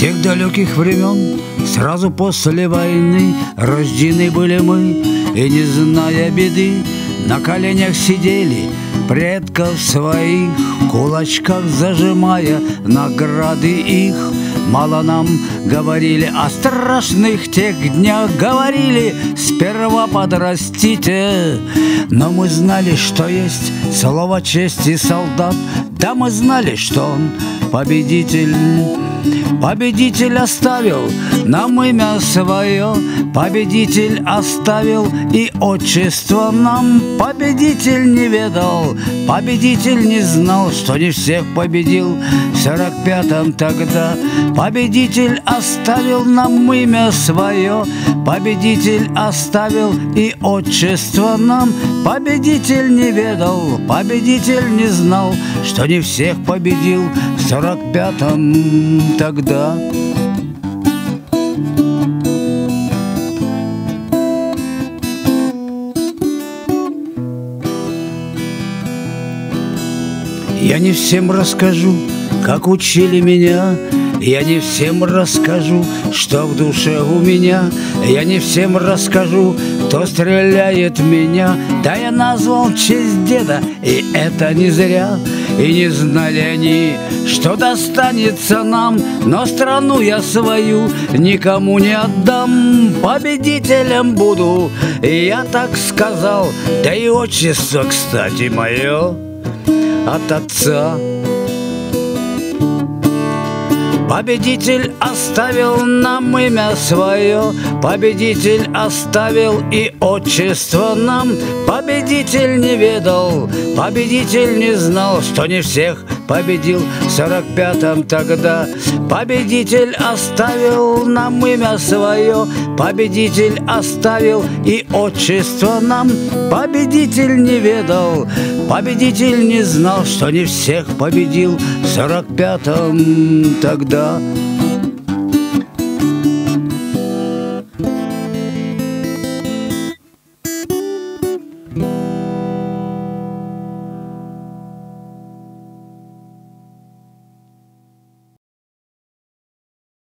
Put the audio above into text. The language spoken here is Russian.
тех далеких времен, сразу после войны, рождены были мы, и, не зная беды, на коленях сидели, предков своих, в кулачках зажимая награды их. Мало нам говорили о страшных тех днях, говорили: сперва подрастите. Но мы знали, что есть слово чести солдат, да мы знали, что он победитель. Победитель оставил нам имя свое, победитель оставил и отчество нам. Победитель не ведал, победитель не знал, что не всех победил в 45-м тогда. Победитель оставил нам имя свое, победитель оставил и отчество нам. Победитель не ведал, победитель не знал, что не всех победил в 45-м тогда. Я не всем расскажу, как учили меня, я не всем расскажу, что в душе у меня, я не всем расскажу, кто стреляет в меня. Да я назвал честь деда, и это не зря. И не знали они, что достанется нам, но страну я свою никому не отдам. Победителем буду, и я так сказал, да и отчество, кстати, мое от отца. Победитель оставил нам имя свое, победитель оставил и отчество нам. Победитель не ведал, победитель не знал, что не всех победил в 45-м тогда. Победитель оставил нам имя свое, победитель оставил и отчество нам. Победитель не ведал, победитель не знал, что не всех победил в 45-м тогда.